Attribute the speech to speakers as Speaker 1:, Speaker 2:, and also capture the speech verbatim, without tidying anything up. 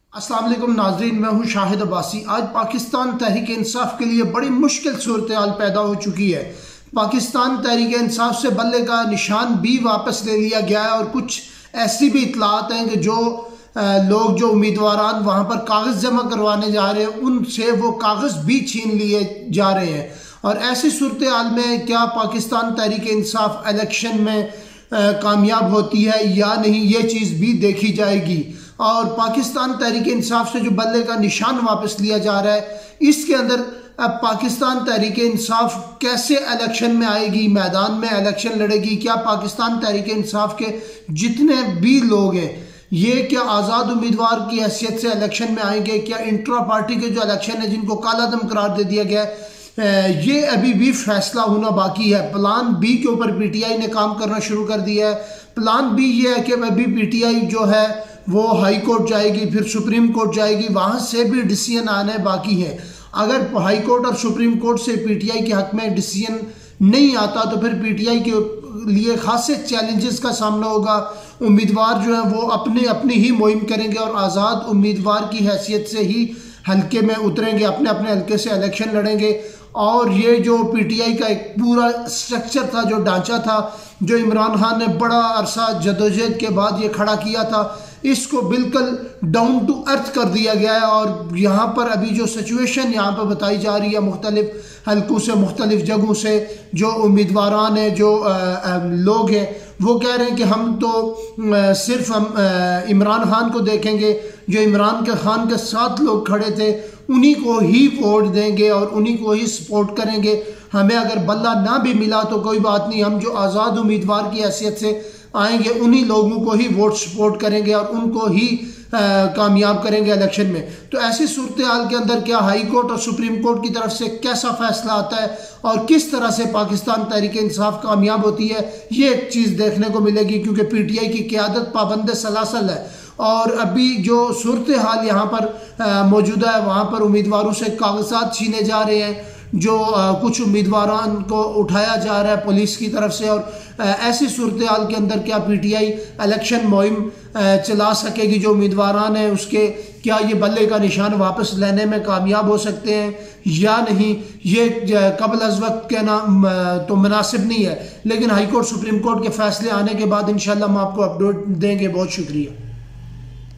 Speaker 1: अस्सलाम वालेकुम नाजरीन, मैं हूं शाहिद अब्बासी। आज पाकिस्तान तहरीक इंसाफ के लिए बड़ी मुश्किल सूरत हाल पैदा हो चुकी है। पाकिस्तान तहरीक इंसाफ से बल्ले का निशान भी वापस ले लिया गया है और कुछ ऐसी भी इतलात हैं कि जो लोग जो उम्मीदवार वहाँ पर कागज़ जमा करवाने जा रहे हैं उनसे वो कागज़ भी छीन लिए जा रहे हैं। और ऐसी सूरत हाल में क्या पाकिस्तान तहरीक इंसाफ इलेक्शन में आ, कामयाब होती है या नहीं, ये चीज़ भी देखी जाएगी। और पाकिस्तान तहरीक इंसाफ से जो बल्ले का निशान वापस लिया जा रहा है, इसके अंदर अब पाकिस्तान तहरीक इंसाफ कैसे इलेक्शन में आएगी, मैदान में इलेक्शन लड़ेगी। क्या पाकिस्तान तहरीक इंसाफ के जितने भी लोग हैं ये क्या आज़ाद उम्मीदवार की हैसियत से इलेक्शन में आएंगे, क्या इंट्रा पार्टी के जो इलेक्शन है जिनको कालादम करार दे दिया गया है, ये अभी भी फैसला होना बाकी है। प्लान बी के ऊपर पीटीआई ने काम करना शुरू कर दिया है। प्लान बी ये है कि अभी पीटीआई जो है वो हाई कोर्ट जाएगी, फिर सुप्रीम कोर्ट जाएगी, वहाँ से भी डिसीजन आने बाकी है। अगर हाई कोर्ट और सुप्रीम कोर्ट से पीटीआई के हक में डिसीजन नहीं आता तो फिर पीटीआई के लिए खासे चैलेंजेस का सामना होगा। उम्मीदवार जो है वो अपने अपनी ही मुहिम करेंगे और आज़ाद उम्मीदवार की हैसियत से ही हल्के में उतरेंगे, अपने अपने हल्के से इलेक्शन लड़ेंगे। और ये जो पीटीआई का एक पूरा स्ट्रक्चर था, जो ढांचा था, जो इमरान खान ने बड़ा अरसा जदोजहद के बाद ये खड़ा किया था, इसको बिल्कुल डाउन टू अर्थ कर दिया गया है। और यहाँ पर अभी जो सिचुएशन यहाँ पर बताई जा रही है मुख्तलिफ हल्कों से, मुख्तलिफ जगहों से, जो उम्मीदवारान हैं, जो आ, आ, लोग हैं, वो कह रहे हैं कि हम तो आ, सिर्फ हम आ, इमरान खान को देखेंगे। जो इमरान के खान के साथ लोग खड़े थे उन्हीं को ही वोट देंगे और उन्हीं को ही सपोर्ट करेंगे। हमें अगर बल्ला ना भी मिला तो कोई बात नहीं, हम जो आज़ाद उम्मीदवार की हैसियत से आएंगे उन्हीं लोगों को ही वोट सपोर्ट करेंगे और उनको ही आ, कामयाब करेंगे इलेक्शन में। तो ऐसी सूरत हाल के अंदर क्या हाई कोर्ट और सुप्रीम कोर्ट की तरफ से कैसा फैसला आता है और किस तरह से पाकिस्तान तहरीक इंसाफ कामयाब होती है, ये एक चीज़ देखने को मिलेगी। क्योंकि पीटीआई की क़यादत पाबंद सलासल है और अभी जो सूरत हाल यहाँ पर मौजूदा है, वहाँ पर उम्मीदवारों से कागजात छीने जा रहे हैं, जो आ, कुछ उम्मीदवारान को उठाया जा रहा है पुलिस की तरफ से। और आ, ऐसी सूरत हाल के अंदर क्या पीटीआई इलेक्शन मुहिम चला सकेगी, जो उम्मीदवारान हैं उसके क्या ये बल्ले का निशान वापस लेने में कामयाब हो सकते हैं या नहीं, ये कबल अज़ वक्त कहना तो मुनासिब नहीं है। लेकिन हाई कोर्ट सुप्रीम कोर्ट के फैसले आने के बाद इंशाल्लाह हम आपको अपडेट देंगे। बहुत शुक्रिया।